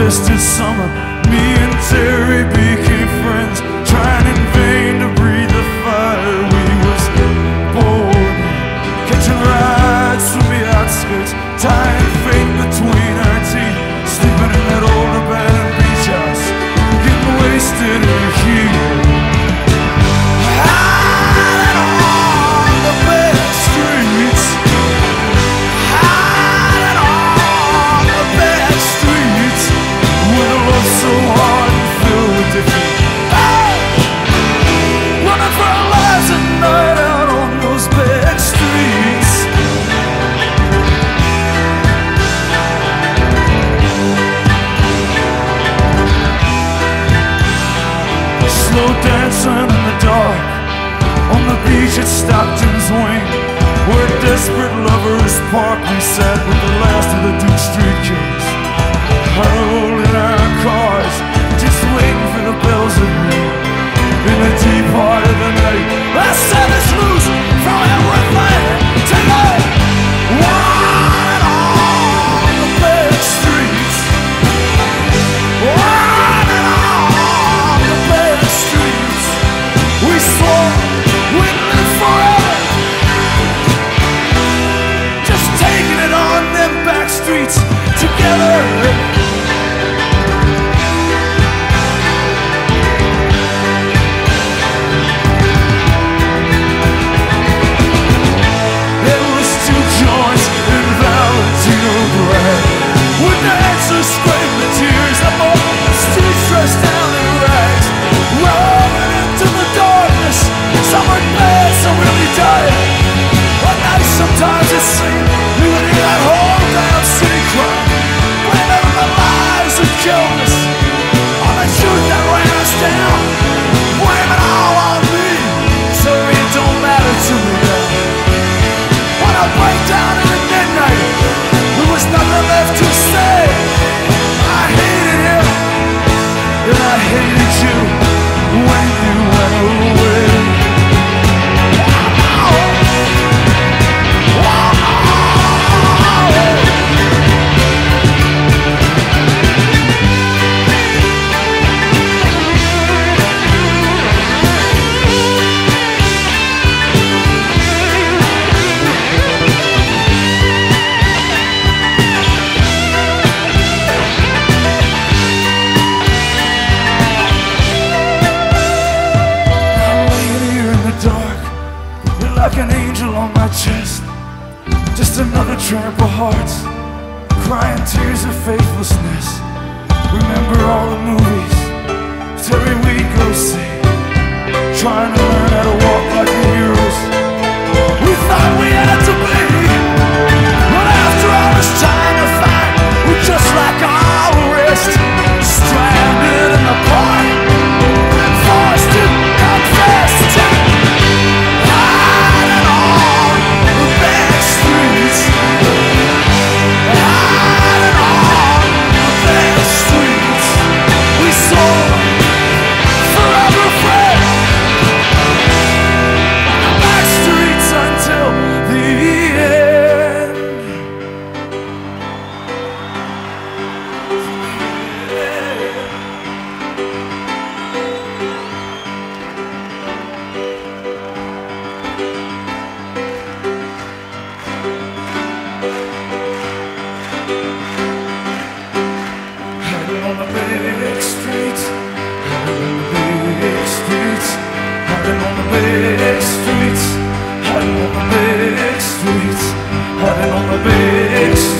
twisted summer, me and Terry became friends, trying in vain to breathe the fire. We was bored, catching rides from the outskirts, tying fate between our teeth, sleeping in that old abandoned beach house, getting wasted in the heat. Slow dancing in the dark on the beach at Stockton's Wing, where desperate lovers park. We sat with the last of the Duke Street Kings, huddled in our cars, just waiting for the bells to ring. In the deep heart of the night, I set us loose from everything tonight. One on the back streets, we swore we'd live forever, just taking it on them back streets together. It was 2 joints in Valentino bread, with the answers scraping the tears up on the streets, dressed down in rags, rolling into the darkness. Some were glad, some really died. At night sometimes it seemed we would hear that whole damn city cry, blaming on the lies that killed us, on the truth that ran us down, blaming all on me, so it don't matter to me now. When I break down in the midnight, there was nothing left to say. I hated him, and I hated you when you went away. Like an angel on my chest, just another tramp of hearts, crying tears of faithlessness. Remember all the movies Terry we'd go see, trying to learn how to walk like the heroes we thought we had to be. But after all this time to fight, we're just like all the rest, stranded in the park, forced to confess to on the big streets, hiding on the big streets, hiding on the big streets, hiding on the big streets, hiding on the big streets.